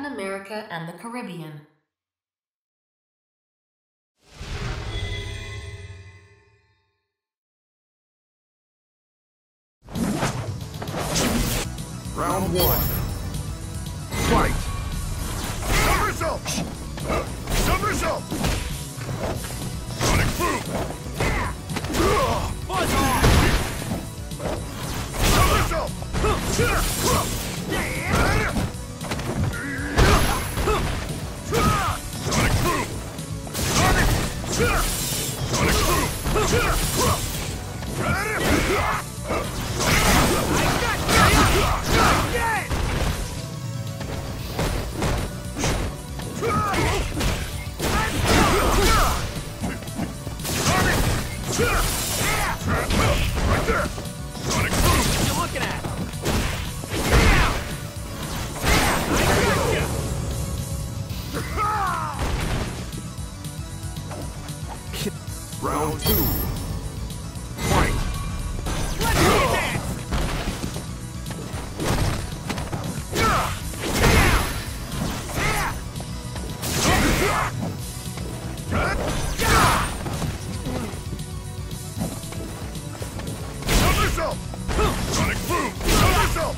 Latin America and the Caribbean. Round one. Fight! Somersault! Somersault! Sonic boom! Buzz off! Somersault! Sonic boom! Sonic boom! Sonic boom! Right there! Sonic boom! What you looking at? Round two. Fight! Let's do that! Somersault! Sonic boom! Somersault!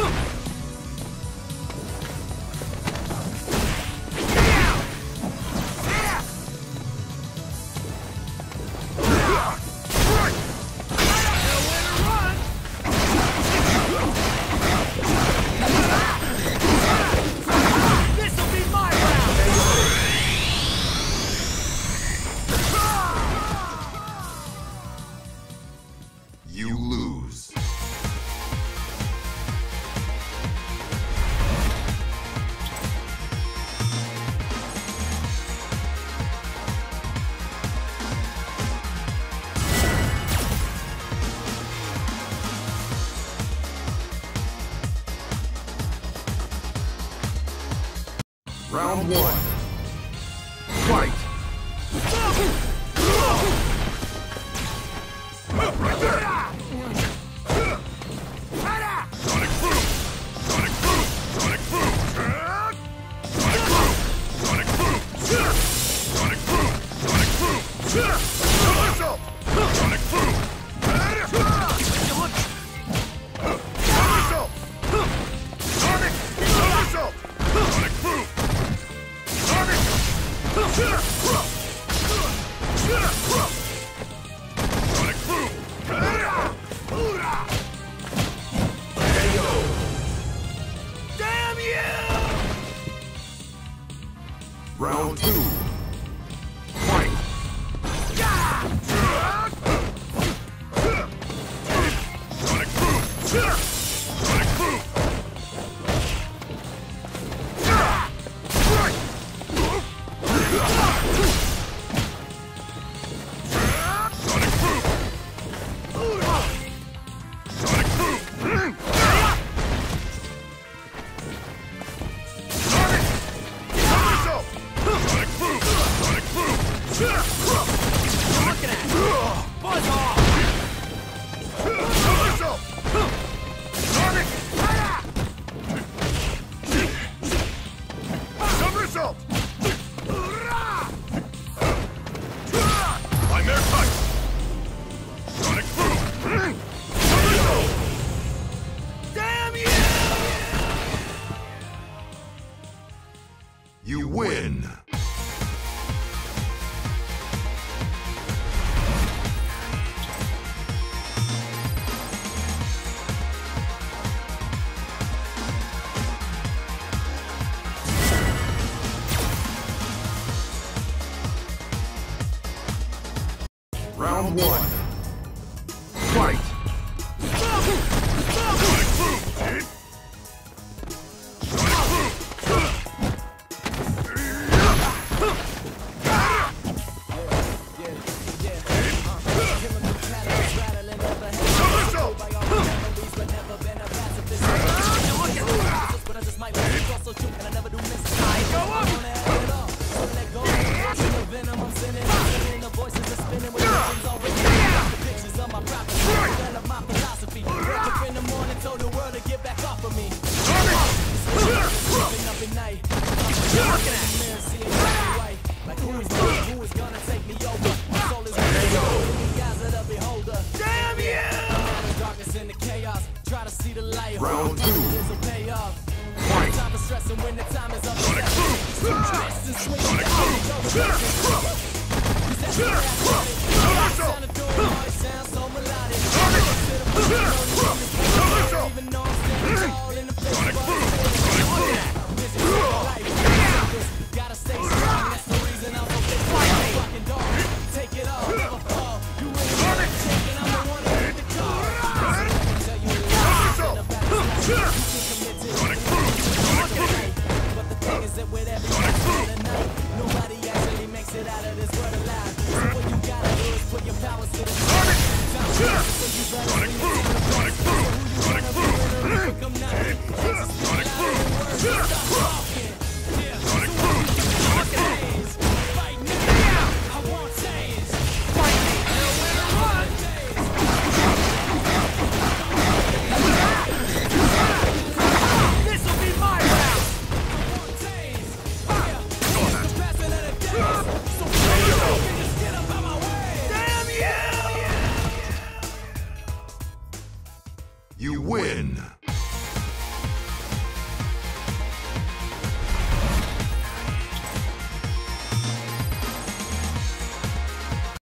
This'll be my round! You lose. Round one. Fight! Right there! Sonic boom! Sonic boom! Sonic boom! Sonic boom! Sonic boom! Sonic boom! Sonic boom! Somersault! Sonic boom! Somersault! Sonic! Somersault! Sonic boom! Sonic! Sonic boom! Damn you! Round two. Fight! Sonic boom! Sonic boom! Sonic boom! Sonic boom! Sonic! Somersault! Sonic boom! Sonic boom! Looking at buzz off! Somersault! Sonic! Somersault! I'm air touch! Sonic boom! Somersault! Damn you! You win! Round one. Fight! Sonic boom! Sonic boom! Somersault! Go up! Venom, I'm sending the voices are spinning with already. Like who is gonna take me over? My soul is in the eyes of the beholder. Damn you! Darkness in the chaos. Try to see the light. Round 2. This will pay off. Fight. Time for stressing when the time is up. Sonic boom. Sonic boom. Sounds so melodic. Even though I'm standing tall in the face of gotta stay strong, that's the reason I'm so fucking dog. Take it all, never fall. You ain't gonna take it, I'm the one to hit the car. Tell you but the thing is that with every night, nobody actually makes it out of this world alive. So what you gotta do is put your powers to the test. So you better become nothing.